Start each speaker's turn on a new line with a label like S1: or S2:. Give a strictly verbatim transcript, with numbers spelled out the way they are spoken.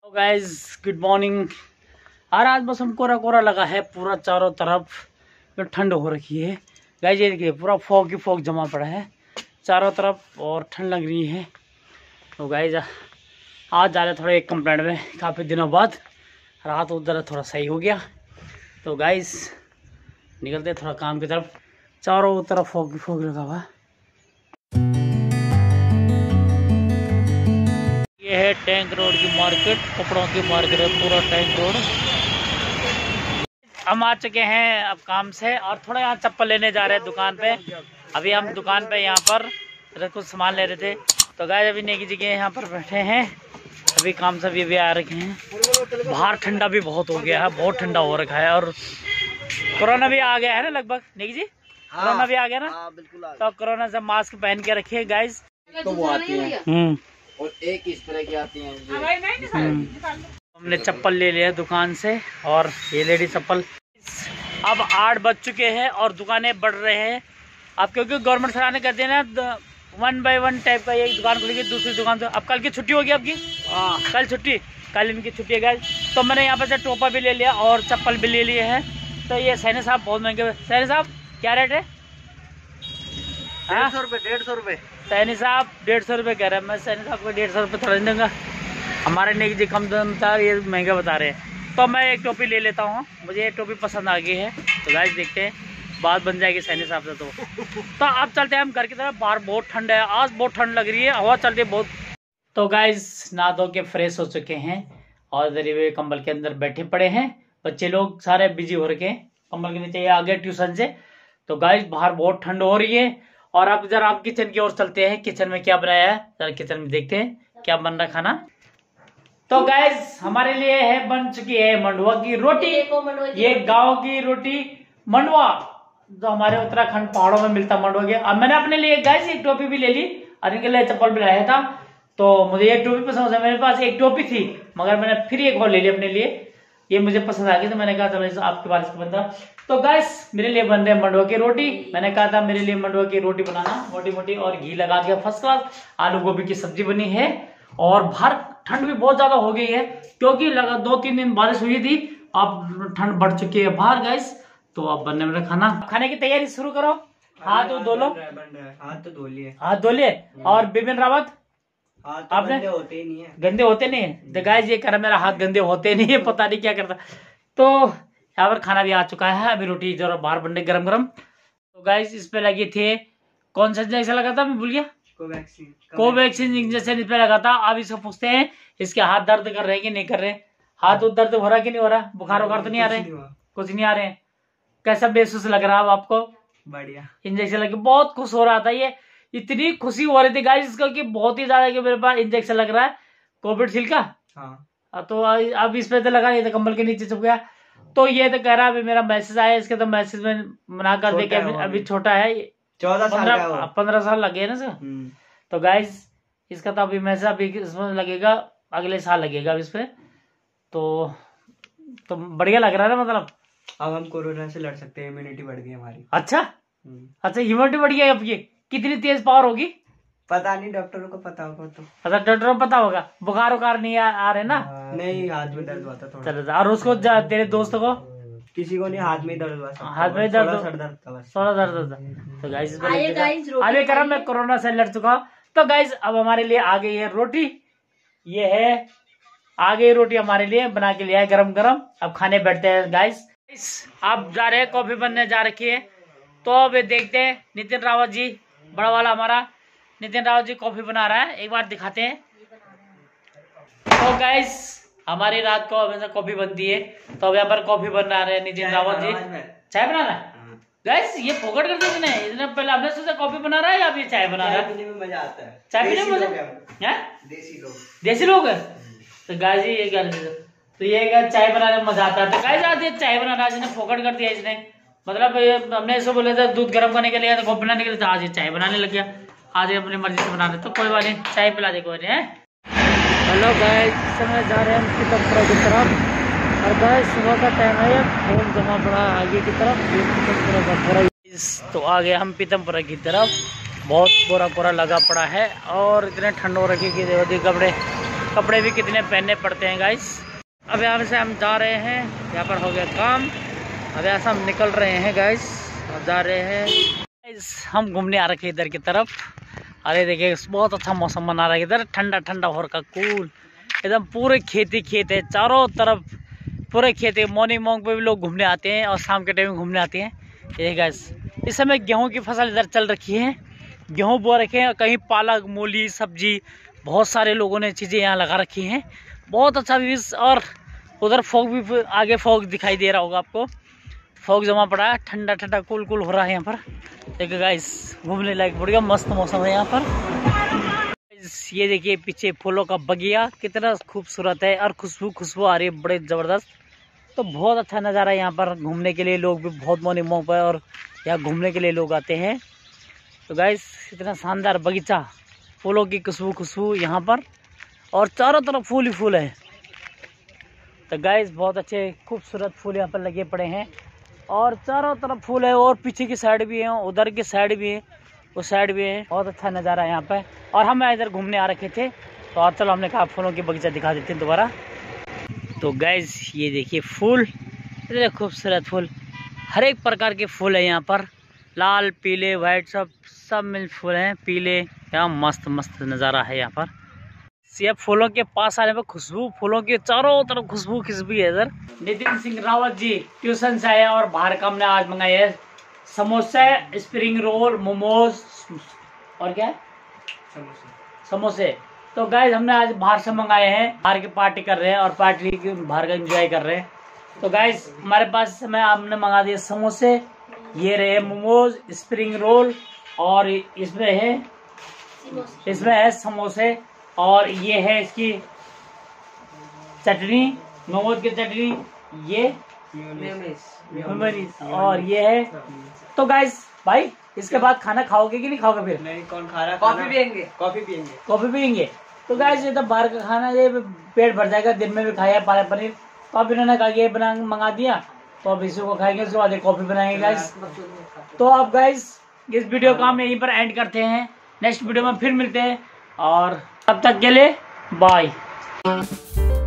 S1: Guys good morning. और आज मौसम कोरा कोरा लगा है पूरा चारों तरफ, तो ठंड हो रखी है गाइस। ये देखिए पूरा फॉग ही फॉग जमा पड़ा है चारों तरफ और ठंड लग रही है। तो गाइस आज जा रहे थोड़े एक कंप्लेंट में, काफ़ी दिनों बाद रात उधर थोड़ा सही हो गया। तो गाइस निकलते थोड़ा काम की तरफ, चारों तरफ फॉग ही फॉग लगा हुआ। ये है टैंक रोड की मार्केट, कपड़ों की मार्केट है पूरा टैंक रोड। हम आ चुके हैं अब काम से और थोड़ा यहाँ चप्पल लेने जा रहे हैं दुकान पे। अभी हम दुकान पे यहाँ पर कुछ सामान ले रहे थे। तो गाइस अभी नेकी जगह यहाँ पर बैठे हैं, अभी काम से भी, भी आ रखे हैं। बाहर ठंडा भी बहुत हो गया है, बहुत ठंडा हो रखा है और कोरोना भी आ गया है ना लगभग। नेकी जी कोरोना भी आ गया ना। हाँ, बिल्कुल आ गया। तो कोरोना से मास्क पहन के रखिए गाइस।
S2: तो वो आती है
S1: हम्म
S2: और एक इस तरह की आती हैं।
S1: हमने चप्पल ले लिया दुकान से और ये लेडी चप्पल। अब आठ बज चुके हैं और दुकानें बढ़ रहे हैं अब, क्योंकि गवर्नमेंट सराहना ने कहते हैं ना वन बाय वन टाइप का, एक दुकान खुलेगी दूसरी दुकान से। अब कल की छुट्टी होगी आपकी। हाँ कल छुट्टी, कल इनकी छुट्टी है गाइस। तो मैंने यहाँ पर से टोपा भी ले लिया और चप्पल भी ले लिए हैं। तो ये सैनी साहब बहुत महंगे। सैनी साहब क्या रेट है?
S2: डेढ़ सौ रुपये डेढ़ सौ रुपये
S1: सैनी साहब डेढ़ सौ रुपये कह रहे हैं। मैं सैनी साहब को डेढ़ सौ रुपये थोड़ा नहीं दूंगा, हमारे नेकी जी कम दाम था, ये महंगा बता रहे हैं। तो मैं एक टोपी ले लेता हूँ, मुझे ये टोपी पसंद आ गई है। तो गाइस देखते हैं बात बन जाएगी सैनी साहब से। तो तो अब चलते हैं हम घर की तरफ। बाहर बहुत ठंड है, आज बहुत ठंड लग रही है, हवा चल रही है बहुत। तो गाइस नहा धो के फ्रेश हो चुके हैं और इधर वे कंबल के अंदर बैठे पड़े हैं। बच्चे लोग सारे बिजी हो रखे हैं, कंबल के नीचे आ गए ट्यूशन से। तो गाइस बाहर बहुत ठंड हो रही है। और अब जरा आप किचन की ओर चलते हैं, किचन में क्या बनाया है जरा किचन में देखते हैं क्या बन रहा खाना। तो गाइस हमारे लिए है बन चुकी है मंडुआ की रोटी। ये गांव की रोटी मंडुआ जो हमारे उत्तराखंड पहाड़ों में मिलता मंडुआ के। अब मैंने अपने लिए गाइस एक टोपी भी ले ली और इनके लिए चप्पल भी लाया था। तो मुझे ये टोपी पसंद है, मेरे पास एक टोपी थी मगर मैंने फिर एक और ले ली अपने लिए, ये मुझे पसंद आ गई। तो मैंने कहा था मैं आपके बारिश का बंदा। तो गाइस मेरे लिए बन रहे मंडुआ की रोटी। मैंने कहा था मेरे लिए मंडुआ की रोटी बनाना, मोटी मोटी और घी लगा के फर्स्ट क्लास। आलू गोभी की सब्जी बनी है और बाहर ठंड भी बहुत ज्यादा हो गई है क्योंकि लगा दो तीन दिन बारिश हुई थी। अब ठंड बढ़ चुकी है बाहर गाइस। तो अब बनने वाला खाना, खाने की तैयारी शुरू करो। हाथ धो लो,
S2: हाथ तो धो लिए,
S1: हाथ धो लिए। और बिपिन रावत
S2: हाथ तो गंदे होते ही नहीं है,
S1: गंदे होते नहीं है। तो गाइस ये कर मेरा हाथ गंदे होते नहीं है, पता नहीं क्या करता। तो यहाँ पर खाना भी आ चुका है, अभी रोटी जो बाहर बनने गरम गरम। तो गाइस इस पे लगे थे, कौन सा इंजेक्शन लगा था मैं भूल गया,
S2: कोवैक्सीन
S1: कोवैक्सीन इंजेक्शन इस पे लगा था। अब इसको पूछते हैं इसके हाथ दर्द कर रहे हैं कि नहीं कर रहे। हाथ दर्द हो रहा कि नहीं हो रहा, बुखार वुखार तो नहीं आ रहे, कुछ नहीं आ रहे। कैसा महसूस लग रहा है आपको? बढ़िया। इंजेक्शन लगे बहुत खुश हो रहा था, ये इतनी खुशी हो रही थी गाइस इसको कि बहुत ही ज्यादा कि मेरे पास इंजेक्शन लग रहा है कोविडशील्ड का। हाँ तो अब इस पे तो लगा नहीं था, कंबल के नीचे छुप गया। तो ये तो कह रहा है मेरा मैसेज आया, इसके तो मैसेज में मना कर दे के अभी छोटा है, चौदह साल पंद्रह साल लगे ना सर। तो गाइस इसका तो अभी मैसेज अभी इसमें लगेगा, अगले साल लगेगा इस पे। तो तो बढ़िया लग रहा है ना, मतलब
S2: अब हम कोरोना से लड़ सकते हैं, इम्यूनिटी बढ़ गई हमारी।
S1: अच्छा अच्छा इम्यूनिटी बढ़ गई आपकी, कितनी तेज पावर होगी
S2: पता नहीं, डॉक्टरों को पता होगा। तो
S1: अच्छा डॉक्टरों को पता होगा। बुखार वुखार नहीं आ, आ रहे ना?
S2: नहीं, हाथ में दर्द हुआ था थोड़ा।
S1: चलो और उसको तेरे दोस्तों को
S2: किसी को नहीं, हाथ में दर्द हुआ,
S1: हाथ में दर्द,
S2: सर दर्द था बस,
S1: थोड़ा दर्द होता। तो गाइस अभी करा मैं कोरोना से लड़ चुका हूँ। तो गाइस अब हमारे लिए आ गई है रोटी, ये है आ गई रोटी हमारे लिए, बना के लिया है गरम गरम। अब खाने बैठते हैं गाइस। आप जा रहे हैं, कॉफी बनने जा रखी है। तो अब देखते हैं नितिन रावत जी, बड़ा वाला हमारा नितिन रावत जी कॉफी बना रहा है, एक बार दिखाते हैं। तो गाइस हमारी रात को हमेशा कॉफी बनती है, तो अब यहाँ पर कॉफी बना रहे हैं नितिन रावत जी। चाय बना रहा है गाइस, ये फोकट कर दिया इसने। इसने पहले हमने सोचा कॉफी बना रहा है या अभी चाय बना रहा है।
S2: चाय पीने में मजा आता है,
S1: चाय पीने में मजा है,
S2: देसी लोग
S1: देसी लोग है। तो गाइस ये क्या, तो ये चाय बनाने में मजा आता है। तो गाइस आज ये चाय बना रहा है, इसने फोकट कर दिया इसने। मतलब हमने ऐसे बोले थे दूध गर्म करने के लिए, तो कॉफी बनाने के लिए, तो आज ये चाय बनाने लग गया। आज अपनी मर्जी से बना रहे, तो कोई बात नहीं, चाय पिला दे कोई नहीं है। हेलो गाइस समय जा रहे हैं हम पीतमपुरा की तरफ। और गाइस सुबह का टाइम है, फोन जमा पड़ा आगे की तरफ, पीतमपुरा का पूरा। तो आ गए हम पीतमपुरा की तरफ, बहुत कोरा कोरा लगा पड़ा है और इतने ठंड हो रखी कि कपड़े कपड़े भी कितने पहनने पड़ते हैं गाइस। अब यहाँ से हम जा रहे हैं, यहाँ पर हो गया काम। अब यहाँ से हम निकल रहे हैं गाइस, अब जा रहे हैं गाइस। हम घूमने आ रखे इधर की तरफ। अरे देखिए बहुत अच्छा मौसम बना रहा है इधर, ठंडा ठंडा हो रखा, कूल एकदम। पूरे खेती खेत है चारों तरफ, पूरे खेत है। मॉर्निंग वॉक पे भी लोग घूमने आते हैं और शाम के टाइम घूमने आते हैं। ये गाइस इस समय गेहूं की फसल इधर चल रखी है, गेहूं बो रखे हैं। कहीं पालक, मूली, सब्जी, बहुत सारे लोगों ने चीज़ें यहाँ लगा रखी हैं। बहुत अच्छा व्यूज। और उधर फॉग भी, आगे फॉग दिखाई दे रहा होगा आपको, फॉग जमा पड़ा है, ठंडा ठंडा कूल कूल हो रहा है यहाँ पर। देखिए गाइस घूमने लायक बढ़िया मस्त मौसम है यहाँ पर। ये देखिए पीछे फूलों का बगिया कितना खूबसूरत है और खुशबू खुशबू आ रही है बड़े ज़बरदस्त। तो बहुत अच्छा नज़ारा है यहाँ पर घूमने के लिए। लोग भी बहुत मॉर्निंग वॉक पर और यहाँ घूमने के लिए लोग आते हैं। तो गाइस इतना शानदार बगीचा, फूलों की खुशबू खुशबू यहाँ पर, और चारों तरफ फूल ही फूल है। तो गाइस बहुत अच्छे खूबसूरत फूल यहाँ पर लगे पड़े हैं और चारों तरफ फूल है। और पीछे की साइड भी है, उधर की साइड भी है, उस साइड भी है। बहुत अच्छा नज़ारा है यहाँ पे। और हम इधर घूमने आ रखे थे, तो आज चलो हमने कहा फूलों की बगीचा दिखा देते हैं दोबारा। तो गाइस ये देखिए फूल, इतने खूबसूरत फूल, हर एक प्रकार के फूल है यहाँ पर, लाल पीले वाइट सब सब मिल फूल हैं, पीले। यहाँ मस्त मस्त नज़ारा है यहाँ पर। ये फूलों के पास आने पर खुशबू, फूलों के चारों तरफ खुशबू खुशबू है इधर। नितिन सिंह रावत जी ट्यूशन से आए और बाहर का हमने आज मंगाए है समोसे, स्प्रिंग रोल, मोमोज और क्या है समोसे समोसे। तो गाइस हमने आज बाहर से मंगाए हैं, बाहर की पार्टी कर रहे हैं और पार्टी की बाहर का एंजॉय कर रहे हैं। तो गाइस हमारे पास इस समय हमने मंगा दिए समोसे, ये रहे मोमोज, स्प्रिंग रोल, और इसमें है इसमें है समोसे, और ये है इसकी चटनी, मोमोज की चटनी, ये मेयोनीज, और ये है। तो गाइस भाई इसके बाद खाना खाओगे कि नहीं खाओगे? फिर
S2: नहीं, कौन खा रहा है?
S3: कॉफी पियेंगे
S2: कॉफी पियेंगे
S1: कॉफी पियेंगे। तो गाइस ये तो बाहर का खाना, ये पेट भर जाएगा। दिन में भी खाया पालक पनीर, तो अब इन्होंने कहा ये बना मंगा दिया, तो अब इसी को खाएंगे, उसके बाद कॉफी बनाएंगे गाइस। तो अब गाइस इस वीडियो को हम यहीं पर एंड करते हैं, नेक्स्ट वीडियो में फिर मिलते हैं, और तब तक के लिए बाय।